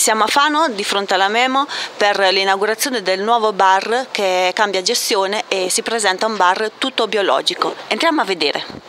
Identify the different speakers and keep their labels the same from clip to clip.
Speaker 1: Siamo a Fano, di fronte alla Memo, per l'inaugurazione del nuovo bar che cambia gestione e si presenta un bar tutto biologico. Entriamo a vedere.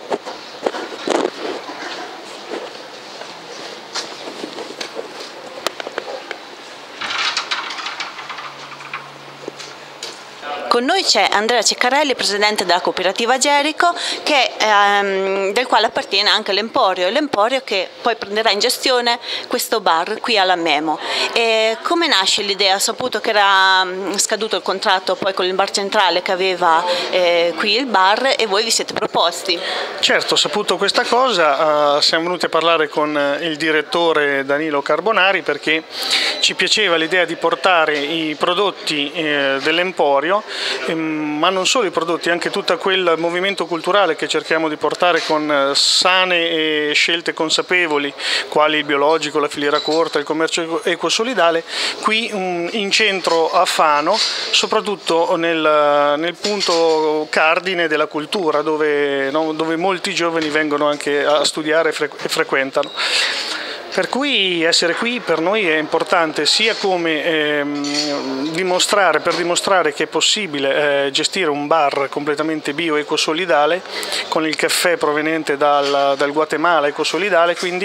Speaker 1: Con noi c'è Andrea Ceccarelli, presidente della cooperativa Gerico, del quale appartiene anche l'Emporio, che poi prenderà in gestione questo bar qui alla Memo. E come nasce l'idea? Ho saputo che era scaduto il contratto poi con il bar centrale che aveva qui il bar e voi vi siete proposti.
Speaker 2: Certo, ho saputo questa cosa, siamo venuti a parlare con il direttore Danilo Carbonari perché ci piaceva l'idea di portare i prodotti dell'Emporio, ma non solo i prodotti, anche tutto quel movimento culturale che cerchiamo di portare con sane e scelte consapevoli, quali il biologico, la filiera corta, il commercio ecosolidale, qui in centro a Fano, soprattutto nel punto cardine della cultura, dove molti giovani vengono anche a studiare e frequentano. Per cui essere qui per noi è importante sia come per dimostrare che è possibile gestire un bar completamente bio-ecosolidale con il caffè proveniente dal Guatemala ecosolidale, quindi,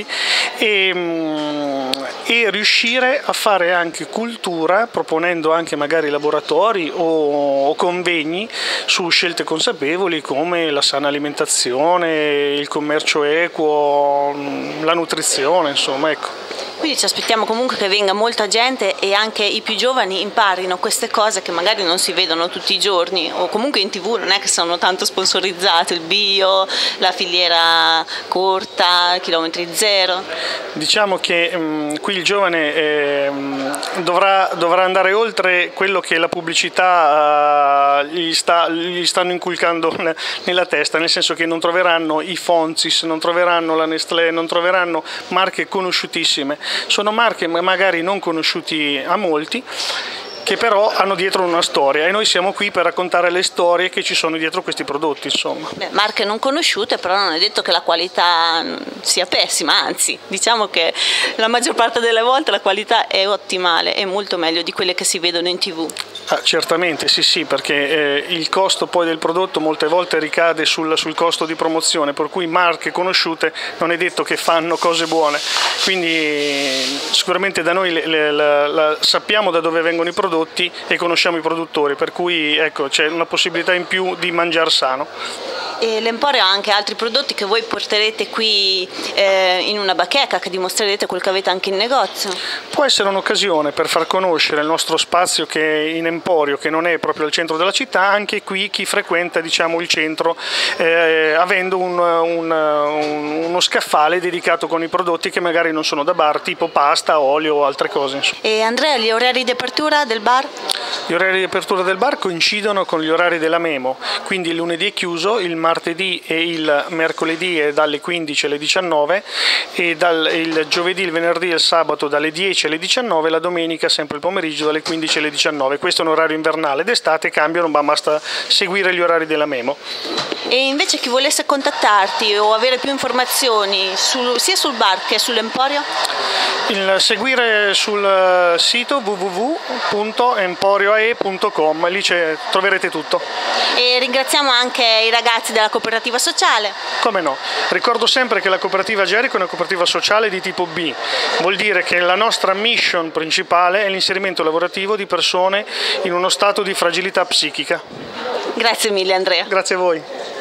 Speaker 2: e riuscire a fare anche cultura proponendo anche magari laboratori o convegni su scelte consapevoli come la sana alimentazione, il commercio equo, la nutrizione, insomma. Ecco.
Speaker 1: Quindi ci aspettiamo comunque che venga molta gente e anche i più giovani imparino queste cose che magari non si vedono tutti i giorni o comunque in TV non è che sono tanto sponsorizzate, il bio, la filiera corta, chilometri zero.
Speaker 2: Diciamo che qui il giovane dovrà andare oltre quello che la pubblicità gli stanno inculcando nella testa, nel senso che non troveranno i Fonzis, non troveranno la Nestlé, non troveranno marche conosciutissime. Sono marche magari non conosciuti a molti, che però hanno dietro una storia e noi siamo qui per raccontare le storie che ci sono dietro questi prodotti, insomma.
Speaker 1: Marche non conosciute, però non è detto che la qualità sia pessima, anzi, diciamo che la maggior parte delle volte la qualità è ottimale, è molto meglio di quelle che si vedono in TV.
Speaker 2: Certamente, sì, perché il costo poi del prodotto molte volte ricade sul costo di promozione, per cui marche conosciute non è detto che fanno cose buone, quindi sicuramente da noi sappiamo da dove vengono i prodotti e conosciamo i produttori, per cui ecco, c'è una possibilità in più di mangiare sano.
Speaker 1: E l'Emporio ha anche altri prodotti che voi porterete qui in una bacheca, che dimostrerete quel che avete anche in negozio?
Speaker 2: Può essere un'occasione per far conoscere il nostro spazio che è in Emporio, che non è proprio al centro della città, anche qui chi frequenta diciamo, il centro, avendo uno scaffale dedicato con i prodotti che magari non sono da bar, tipo pasta, olio o altre cose.
Speaker 1: E Andrea, gli orari di apertura del bar?
Speaker 2: Gli orari di apertura del bar coincidono con gli orari della Memo, quindi il lunedì è chiuso, il martedì e il mercoledì è dalle 15 alle 19 e il giovedì, il venerdì e il sabato dalle 10 alle 19, la domenica sempre il pomeriggio dalle 15 alle 19. Questo è un orario invernale, d'estate cambiano, ma basta seguire gli orari della Memo.
Speaker 1: E invece chi volesse contattarti o avere più informazioni sia sul bar che sull'Emporio?
Speaker 2: Seguire sul sito www.emporioae.com, lì troverete tutto.
Speaker 1: E ringraziamo anche i ragazzi della cooperativa sociale.
Speaker 2: Come no, ricordo sempre che la cooperativa Gerico è una cooperativa sociale di tipo B, vuol dire che la nostra mission principale è l'inserimento lavorativo di persone in uno stato di fragilità psichica.
Speaker 1: Grazie mille Andrea.
Speaker 2: Grazie a voi.